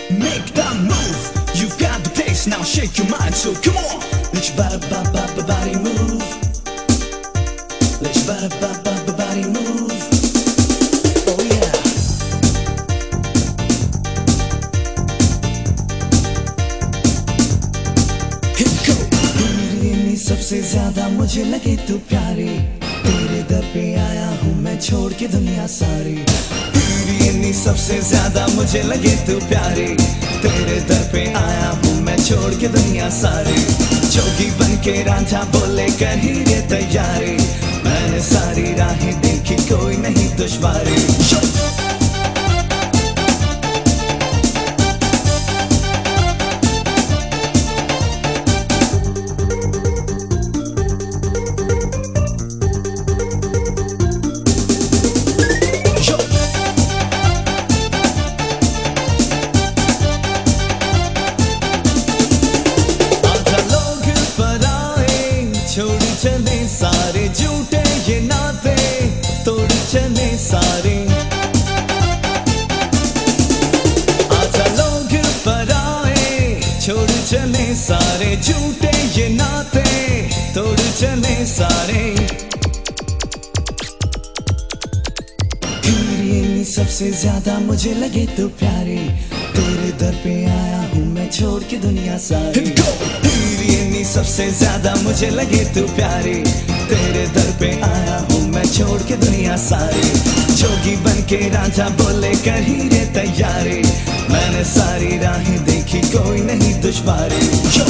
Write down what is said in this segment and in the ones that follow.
Make that move. You've got the pace, now shake your mind. So come on, let's body move. Let's body move. Oh yeah. Here we go. तेरी सबसे ज्यादा मुझे लगे तू प्यारी, तेरे दर पे आया हूँ मैं छोड़ के दुनिया सारी। तेरी सबसे ज्यादा मुझे लगे तू प्यारी, तेरे दर पे आया हूँ मैं छोड़ के दुनिया सारी। जोगी बन के रांझा बोले कर ही रे तैयारी, मैंने सारी राहें देखी कोई नहीं दुश्वारी। छोड़ चले सारे झूठे ये नाते, तोड़ चले सारे। आजा लोग पराए, छोड़ चले सारे झूठे ये नाते, तोड़ चले सारे। तेरी सबसे ज्यादा मुझे लगे तू प्यारी, तेरे दर पे आया हूँ मैं छोड़ के दुनिया सारी। तेरी सबसे ज्यादा मुझे लगे तू प्यारी, तेरे दर पे आया हूँ मैं छोड़ के दुनिया सारी। जोगी बन के रांझा बोले कर ही रे तैयारी, मैंने सारी राहें देखी कोई नहीं दुश्वारी।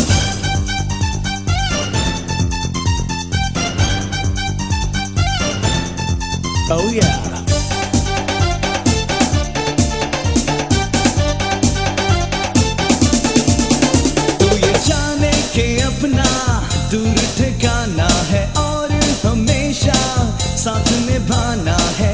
Oh yeah. अपना दूर ठिकाना है और हमेशा साथ निभाना है।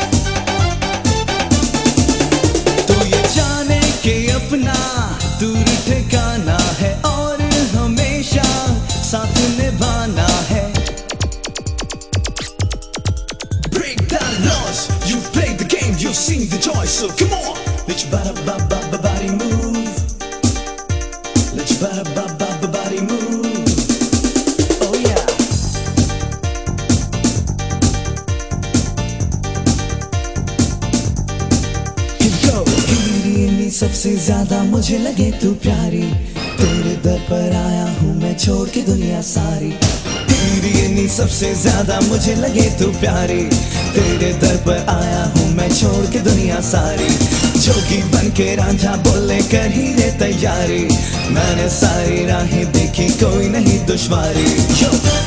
तो ये जाने के अपना दूर ठिकाना है और हमेशा साथ निभाना है। Break that laws, you've played the game, you've seen the joy, so come on, let's body move. Let's body move. Oh yeah. Here we go. तेरी सबसे ज्यादा मुझे लगे तू प्यारी, तेरे दर पर आया हूँ मैं छोड़ के दुनिया सारी। तेरी सबसे ज्यादा मुझे लगे तू प्यारी, तेरे दर पर आया हूँ मैं छोड़ के दुनिया सारी। जोगी बन के रांझा बोले कर ही रे तैयारी, मैंने सारी राहें देखी कोई नहीं दुश्वारी।